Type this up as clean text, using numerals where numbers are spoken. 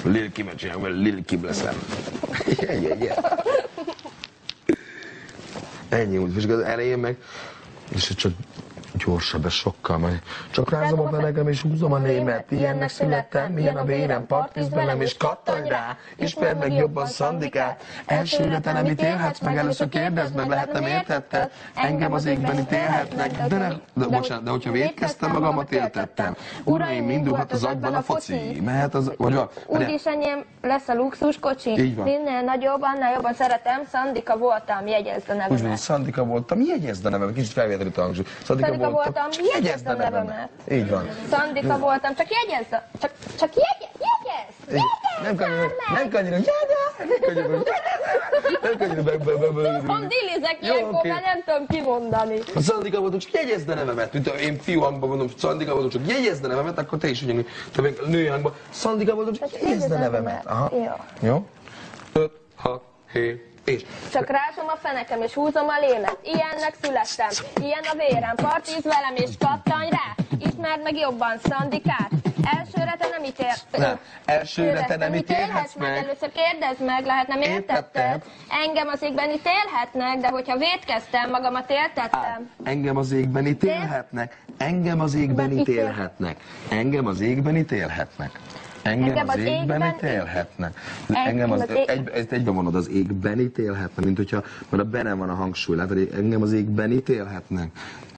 Lil Kimet csinálunk, mert Lil Kim leszem. Ennyi úgy, és az elején meg, és csak gyorsabb, ez sokkal majd. Csak rázom a fenekem és húzom a német, ilyennek születtem, milyen a vérem, partiz velem és kattanj rá, ismerd meg jobban Szandikát. Elsőre te nem ítélhetsz meg, először kérdezd meg, lehet nem értetted, engem az égben ítélhetnek, de hogyha vétkeztem, magamat éltettem. Uraim, indulhat az agyban a foci, mehet az, vagy a... Úgyis enyém lesz a luxuskocsi, minél nagyobb, annál jobban szeretem, Szandika voltam, jegyezd a nevemet. Úgy van, Szandika voltam, jegyezd a nevemet, kicsit felvételült a hangsúly. Szandika voltam, jegyezd a nevemet. Így van. Szandika voltam, csak jegyezd a... Csak jegyezd! Nem kanyarul, Pont dillizek ilyenkor, mert nem tudom kimondani. Ha Szandika voltam, csak jegyezd a nevemet. Mint én fiú hangban mondom, Szandika voltam, csak jegyezd a nevemet, akkor te is ugyanúgy, te még női hangban. Szandika voltam, csak jegyezd a nevemet. Aha. Jó? 5, 6, 7, és. Csak rázom a fenekem és húzom a lémet, ilyennek születtem, ilyen a vérem, partiz velem és kattanj rá, ismerd meg jobban Szandikát. Elsőre te nem Elsőre te nem ítélhetsz meg. Először kérdezd meg, lehet nem értetted. Engem az égben ítélhetnek, de hogyha vétkeztem, magamat éltettem. Engem az égben ítélhetnek. Engem az égben ítélhetnek. Engem az égben ítélhetnek. Engem az égben ítélhetnek. Engem az egyben vonod, az égben ítélhetnek, mint hogyha, mert a benne van a hangsúly, látod, engem az égben ítélhetnek.